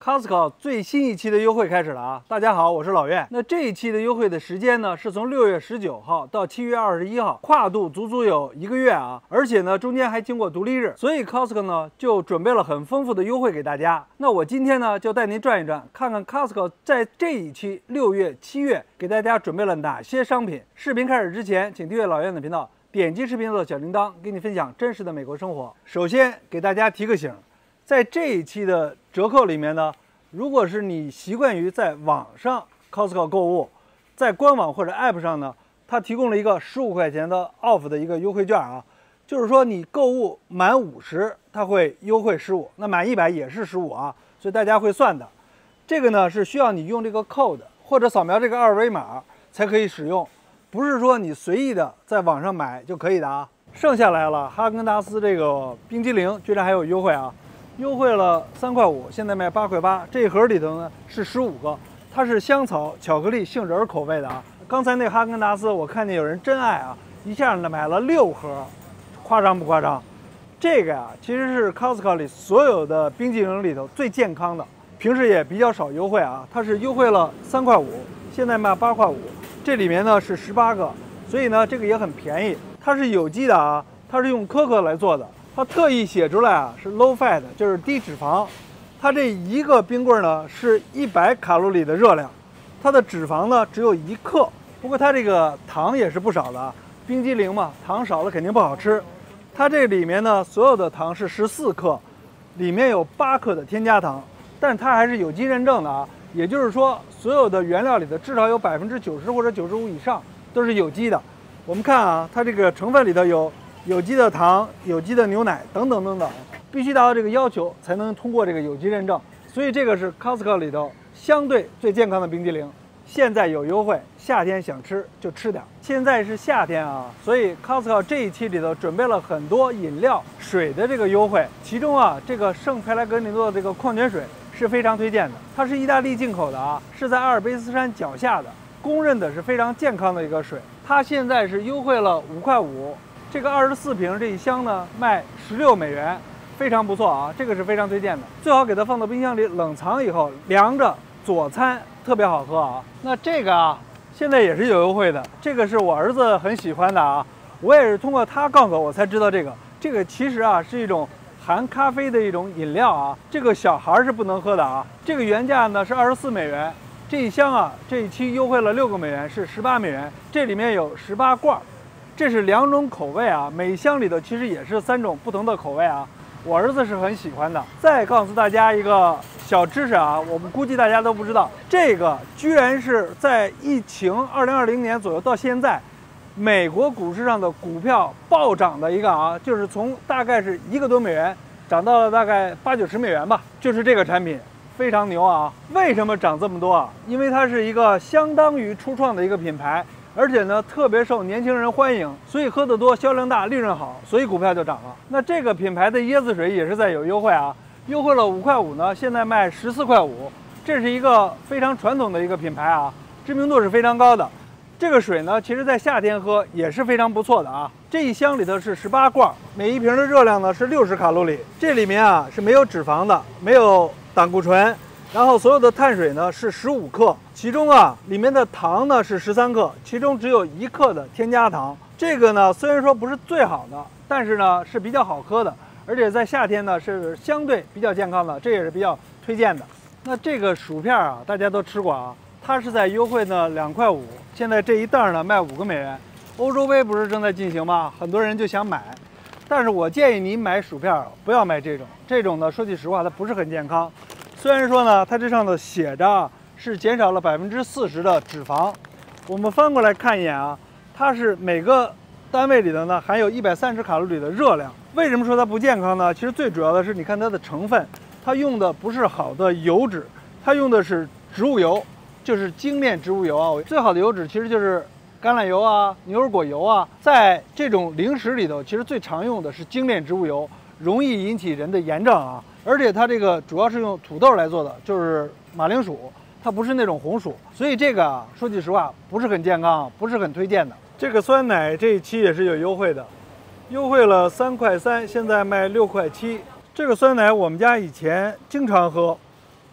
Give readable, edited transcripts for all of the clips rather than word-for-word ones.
Costco 最新一期的优惠开始了啊！大家好，我是老岳。那这一期的优惠的时间呢，是从6月19号到7月21号，跨度足足有1个月啊！而且呢，中间还经过独立日，所以 Costco 呢就准备了很丰富的优惠给大家。那我今天呢就带您转一转，看看 Costco 在这一期6月、7月给大家准备了哪些商品。视频开始之前，请订阅老岳的频道，点击视频的小铃铛，给你分享真实的美国生活。首先给大家提个醒。在这一期的折扣里面呢，如果是你习惯于在网上 Costco 购物，在官网或者 App 上呢，它提供了一个15块钱的 off 的一个优惠券啊，就是说你购物满50，它会优惠15，那满100也是15啊，所以大家会算的。这个呢是需要你用这个 code 或者扫描这个二维码才可以使用，不是说你随意的在网上买就可以的啊。剩下来了，哈根达斯这个冰激凌居然还有优惠啊！优惠了3块5，现在卖8块8。这一盒里头呢是15个，它是香草、巧克力、杏仁口味的啊。刚才那哈根达斯，我看见有人真爱啊，一下呢买了6盒，夸张不夸张？这个呀，其实是 Costco 里所有的冰激凌里头最健康的，平时也比较少优惠啊。它是优惠了3块5，现在卖8块5。这里面呢是18个，所以呢这个也很便宜。它是有机的啊，它是用可可来做的。它特意写出来啊，是 low fat， 就是低脂肪。它这一个冰棍呢是100卡路里的热量，它的脂肪呢只有1克。不过它这个糖也是不少的啊，冰激凌嘛，糖少了肯定不好吃。它这里面呢所有的糖是14克，里面有8克的添加糖，但是它还是有机认证的啊，也就是说所有的原料里的至少有90%或者95%以上都是有机的。我们看啊，它这个成分里头有机的糖、有机的牛奶等等等等，必须达到这个要求才能通过这个有机认证。所以这个是 Costco 里头相对最健康的冰激凌。现在有优惠，夏天想吃就吃点。现在是夏天啊，所以 Costco 这一期里头准备了很多饮料、水的这个优惠。其中啊，这个圣佩莱格尼诺的这个矿泉水是非常推荐的，它是意大利进口的啊，是在阿尔卑斯山脚下的，公认的是非常健康的一个水。它现在是优惠了5块5。这个24瓶这一箱呢卖16美元，非常不错啊，这个是非常推荐的。最好给它放到冰箱里冷藏以后凉着佐餐，特别好喝啊。那这个啊现在也是有优惠的，这个是我儿子很喜欢的啊，我也是通过他告诉我才知道这个。这个其实啊是一种含咖啡的一种饮料啊，这个小孩是不能喝的啊。这个原价呢是24美元，这一箱啊这一期优惠了6个美元，是18美元。这里面有18罐。这是2种口味啊，每箱里头其实也是3种不同的口味啊。我儿子是很喜欢的。再告诉大家一个小知识啊，我们估计大家都不知道，这个居然是在疫情2020年左右到现在，美国股市上的股票暴涨的一个啊，就是从大概是1个多美元涨到了大概80、90美元吧，就是这个产品非常牛啊。为什么涨这么多啊？因为它是一个相当于初创的一个品牌。而且呢，特别受年轻人欢迎，所以喝得多，销量大，利润好，所以股票就涨了。那这个品牌的椰子水也是在有优惠啊，优惠了5块5呢，现在卖14块5。这是一个非常传统的一个品牌啊，知名度是非常高的。这个水呢，其实在夏天喝也是非常不错的啊。这一箱里头是18罐，每一瓶的热量呢是60卡路里。这里面啊是没有脂肪的，没有胆固醇。然后所有的碳水呢是15克，其中啊里面的糖呢是13克，其中只有1克的添加糖。这个呢虽然说不是最好的，但是呢是比较好喝的，而且在夏天呢是相对比较健康的，这也是比较推荐的。那这个薯片啊，大家都吃过啊，它是在优惠呢2块5，现在这一袋呢卖5个美元。欧洲杯不是正在进行吗？很多人就想买，但是我建议你买薯片不要买这种呢，说句实话它不是很健康。虽然说呢，它这上头写着是减少了40%的脂肪，我们翻过来看一眼啊，它是每个单位里头呢含有130卡路里的热量。为什么说它不健康呢？其实最主要的是你看它的成分，它用的不是好的油脂，它用的是植物油，就是精炼植物油啊。最好的油脂其实就是橄榄油啊、牛油果油啊。在这种零食里头，其实最常用的是精炼植物油，容易引起人的炎症啊。而且它这个主要是用土豆来做的，就是马铃薯，它不是那种红薯，所以这个啊，说句实话不是很健康，不是很推荐的。这个酸奶这一期也是有优惠的，优惠了3块3，现在卖6块7。这个酸奶我们家以前经常喝，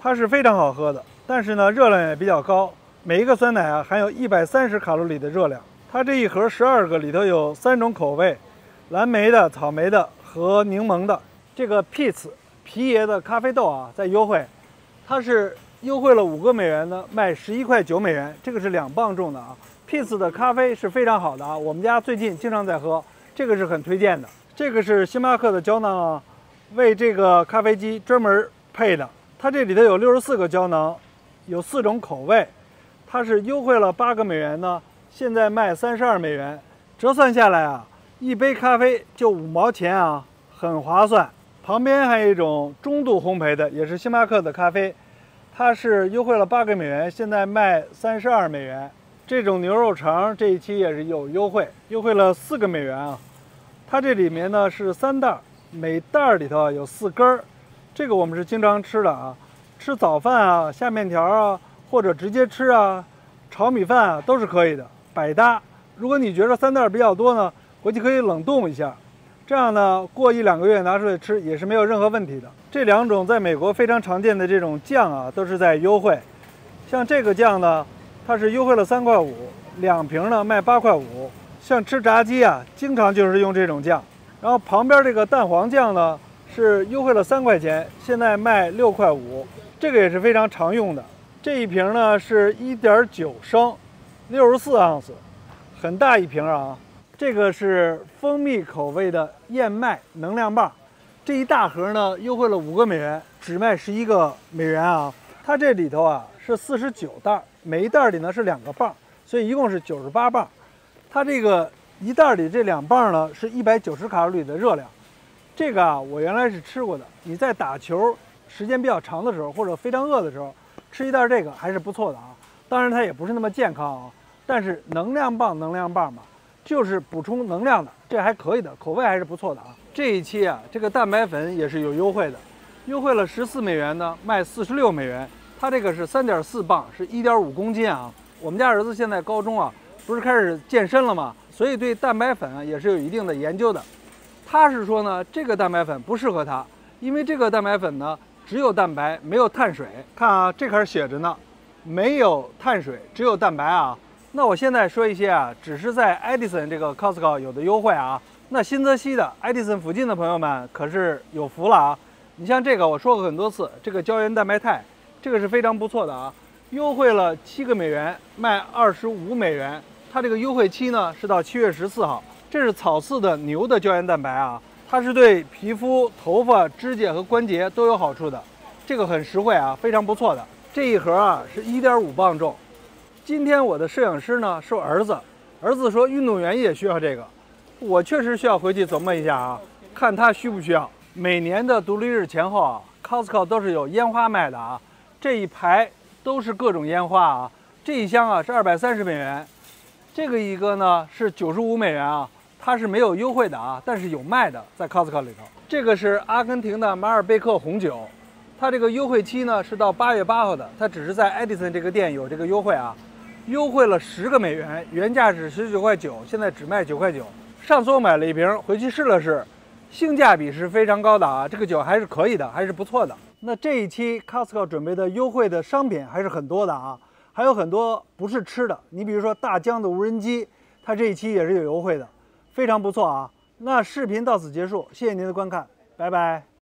它是非常好喝的，但是呢热量也比较高，每一个酸奶啊含有130卡路里的热量。它这一盒12个，里头有3种口味，蓝莓的、草莓的和柠檬的。这个 Peet's 皮爷的咖啡豆啊在优惠，它是优惠了5个美元呢，卖11块9美元，这个是2磅重的啊。Peet's 的咖啡是非常好的啊，我们家最近经常在喝，这个是很推荐的。这个是星巴克的胶囊啊，为这个咖啡机专门配的。它这里头有64个胶囊，有4种口味，它是优惠了8个美元呢，现在卖32美元，折算下来啊，一杯咖啡就5毛钱啊，很划算。旁边还有一种中度烘焙的，也是星巴克的咖啡，它是优惠了8个美元，现在卖32美元。这种牛肉肠这一期也是有优惠，优惠了4个美元啊。它这里面呢是3袋，每袋里头有4根儿。这个我们是经常吃的啊，吃早饭啊、下面条啊，或者直接吃啊，炒米饭啊都是可以的，百搭。如果你觉得3袋比较多呢，回去可以冷冻一下，这样呢过1-2个月拿出来吃也是没有任何问题的。这2种在美国非常常见的这种酱啊，都是在优惠。像这个酱呢，它是优惠了3块5，2瓶呢卖8块5。像吃炸鸡啊，经常就是用这种酱。然后旁边这个蛋黄酱呢，是优惠了3块钱，现在卖6块5，这个也是非常常用的。这一瓶呢是1.9升，64盎司，很大一瓶啊。这个是蜂蜜口味的燕麦能量棒，这一大盒呢优惠了5个美元，只卖11个美元啊。它这里头啊是49袋，每一袋里呢是2个棒，所以一共是98磅。它这个一袋里这2磅呢是190卡路里的热量。这个啊，我原来是吃过的。你在打球时间比较长的时候，或者非常饿的时候，吃一袋这个还是不错的啊。当然它也不是那么健康啊，但是能量棒嘛，就是补充能量的，这还可以的，口味还是不错的啊。这一期啊，这个蛋白粉也是有优惠的，优惠了14美元呢，卖46美元。它这个是3.4磅，是1.5公斤啊。我们家儿子现在高中啊，不是开始健身了吗？所以对蛋白粉啊也是有一定的研究的。他是说呢，这个蛋白粉不适合他，因为这个蛋白粉呢只有蛋白没有碳水。看啊，这块写着呢，没有碳水，只有蛋白啊。那我现在说一些啊，只是在爱迪生这个 Costco 有的优惠啊。那新泽西的爱迪生附近的朋友们可是有福了啊。你像这个我说过很多次，这个胶原蛋白肽，这个是非常不错的啊，优惠了7个美元，卖25美元。它这个优惠期呢是到7月14号。这是草饲的牛的胶原蛋白啊，它是对皮肤、头发、指甲和关节都有好处的，这个很实惠啊，非常不错的。这一盒啊是1.5磅重。今天我的摄影师呢是我儿子，儿子说运动员也需要这个，我确实需要回去琢磨一下啊，看他需不需要。每年的独立日前后啊 ，Costco 都是有烟花卖的啊，这一排都是各种烟花啊，这一箱啊是230美元，这个一个呢是95美元啊。它是没有优惠的啊，但是有卖的，在 Costco 里头。这个是阿根廷的马尔贝克红酒，它这个优惠期呢是到8月8号的，它只是在爱迪生这个店有这个优惠啊，优惠了10个美元，原价是19块9，现在只卖9块9。上次我买了一瓶，回去试了试，性价比是非常高的啊，这个酒还是可以的，还是不错的。那这一期 Costco 准备的优惠的商品还是很多的啊，还有很多不是吃的，你比如说大疆的无人机，它这一期也是有优惠的。非常不错啊！那视频到此结束，谢谢您的观看，拜拜。